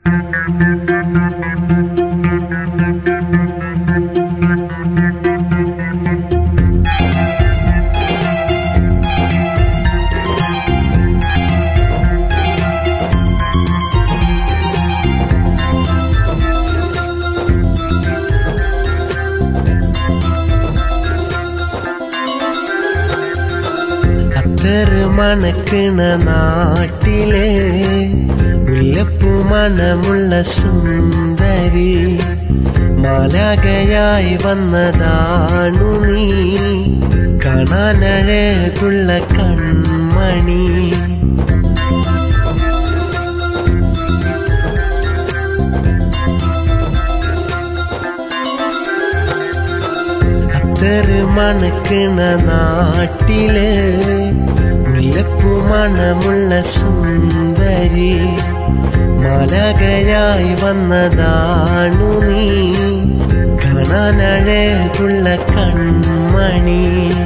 മണക്കണ നാട്ടിലെ മുല്ലപ്പൂ മണമുള്ള സുന്ദരി മാലാഖയായി വന്നതാണു നീ കാണാനഴകുള്ള കൺമണി അത്തറ് മണക്കണ നാട്ടിലെ മുല്ലപ്പൂ മണമുള്ള സുന്ദരി മാലാഖയായി വന്നതാണു നീ കാണാനഴകുള്ള കൺമണി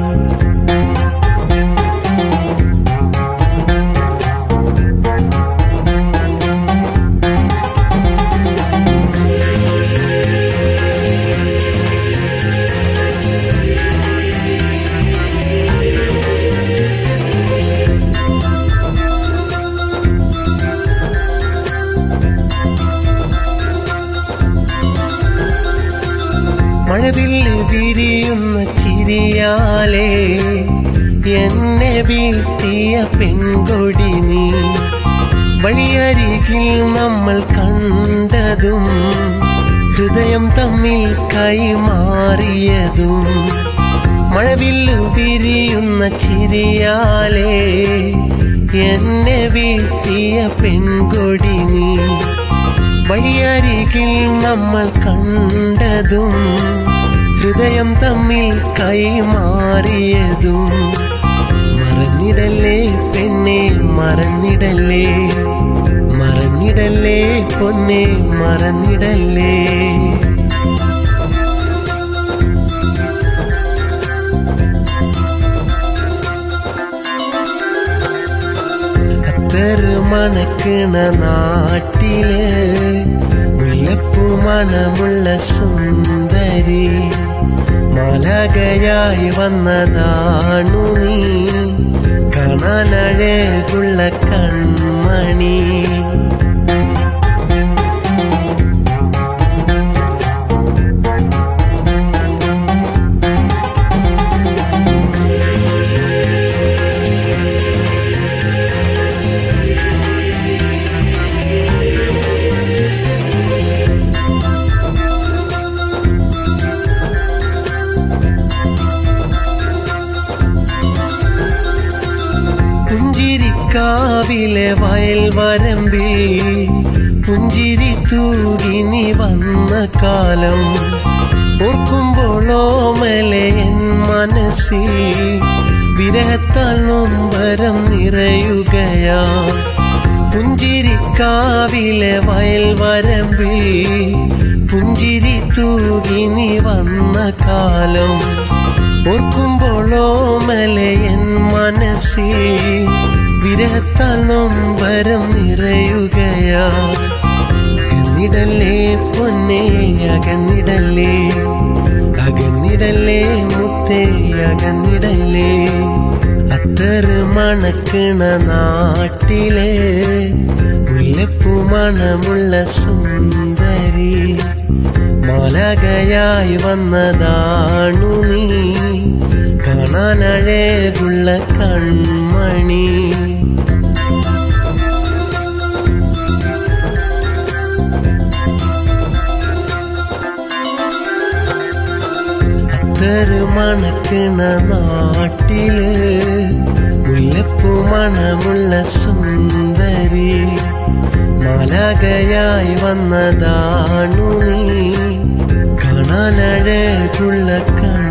മഴവില്ല് വിരിയുന്ന ചിരിയാലേ എന്നെ വീഴ്ത്തിയ പെൺകൊടി നീ വഴിയരികിൽ നമ്മൾ കണ്ടതും ഹൃദയം തമ്മിൽ കൈമാറിയതും മഴവില്ല് വിരിയുന്ന ചിരിയാലേ എന്നെ വീഴ്ത്തിയ പെൺകൊടി നീ വഴിയരികിൽ നമ്മൾ കണ്ടതും ഹൃദയം തമ്മിൽ കൈമാറിയതും മറന്നിടല്ലേ പെണ്ണെ മറന്നിടല്ലേ മറന്നിടല്ലേ പൊന്നെ മറന്നിടല്ലേ അത്തറ് മണക്കണ നാട്ടിലെ മുല്ലപ്പൂ മണമുള്ള സുന്ദരി മാലാഖയായി വന്നതാണു നീ കാണാനഴകുള്ള കൺമണി പുഞ്ചിരിക്കാവിലെ വയൽ വരമ്പിൽ പുഞ്ചിരി തൂകി നീ വന്ന കാലം ഓർക്കുമ്പോഴോ മേലെ എൻ മനസ്സിൽ വിരഹത്താൽ നൊമ്പരം നിറയുകയാ പുഞ്ചിരിക്കാവിലെ വയൽ വരമ്പിൽ പുഞ്ചിരി തൂകി നീ വന്ന കാലം ഓർക്കുമ്പോഴോ മേലെ എൻ മനസ്സിൽ വിരഹത്താൽ നൊമ്പരം നിറയുകയാ അകന്നിടല്ലേ പൊന്നെ അകന്നിടല്ലേ അകന്നിടല്ലേ മുത്തേ അകന്നിടല്ലേ അത്തറ് മണക്കണ നാട്ടിലെ മുല്ലപ്പൂ മണമുള്ള സുന്ദരി മാലാഖയായി വന്നതാണു നീ കാണാനഴകുള്ള കൺമണി അത്തറ് മണക്കണ നാട്ടില് മുല്ലപ്പൂ മണമുള്ള സുന്ദരി മാലാഖയായി വന്നതാണു നീ കാണാനഴകുള്ള